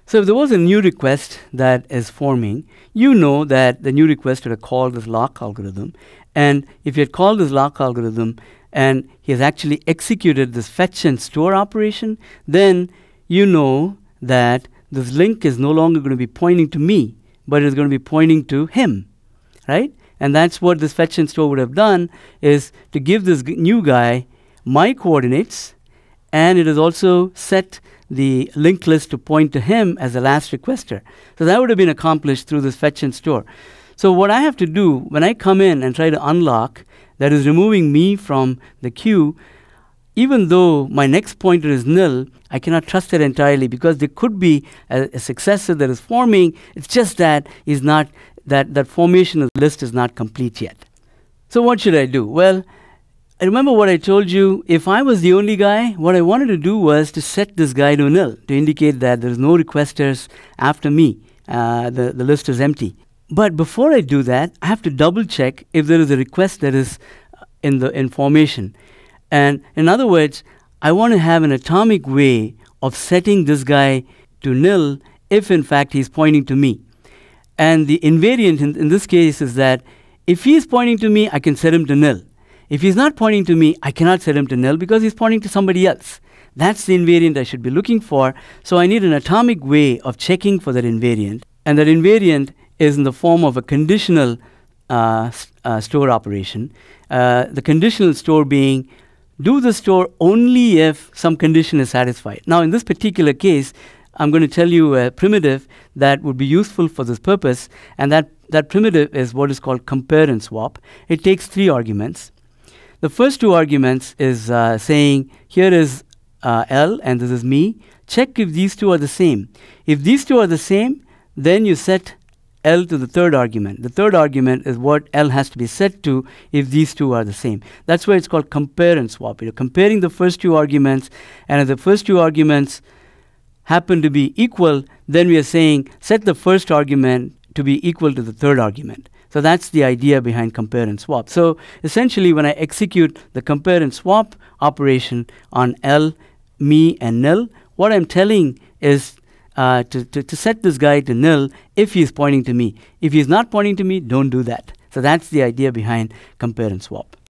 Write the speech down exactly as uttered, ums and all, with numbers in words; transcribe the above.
So if there was a new request that is forming, you know that the new request would have called this lock algorithm. And if you had called this lock algorithm and he has actually executed this fetch and store operation, then you know that this link is no longer going to be pointing to me, but it's going to be pointing to him, right? And that's what this fetch and store would have done, is to give this new guy my coordinates, and it has also set the linked list to point to him as the last requester. So that would have been accomplished through this fetch and store. So what I have to do when I come in and try to unlock, that is removing me from the queue, even though my next pointer is nil, I cannot trust it entirely, because there could be a, a successor that is forming. It's just that is not that that formation of the list is not complete yet. So what should I do? Well, I remember what I told you. If I was the only guy, what I wanted to do was to set this guy to nil to indicate that there's no requesters after me. Uh, the, the list is empty. But before I do that, I have to double check if there is a request that is in the in formation. And in other words, I want to have an atomic way of setting this guy to nil if in fact he's pointing to me. And the invariant in, in this case is that if he's pointing to me, I can set him to nil. If he's not pointing to me, I cannot set him to nil because he's pointing to somebody else. That's the invariant I should be looking for. So I need an atomic way of checking for that invariant. And that invariant is in the form of a conditional uh, uh, store operation. Uh, the conditional store being, do the store only if some condition is satisfied. Now in this particular case, I'm going to tell you a primitive that would be useful for this purpose, and that, that primitive is what is called compare and swap. It takes three arguments. The first two arguments is uh, saying, here is uh, L and this is me. Check if these two are the same. If these two are the same, then you set L to the third argument. The third argument is what L has to be set to if these two are the same. That's why it's called compare and swap. You're comparing the first two arguments, and if the first two arguments happen to be equal, then we are saying set the first argument to be equal to the third argument. So that's the idea behind compare and swap. So essentially, when I execute the compare and swap operation on L, me, and nil, what I'm telling is uh, to, to, to set this guy to nil if he's pointing to me. If he's not pointing to me, don't do that. So that's the idea behind compare and swap.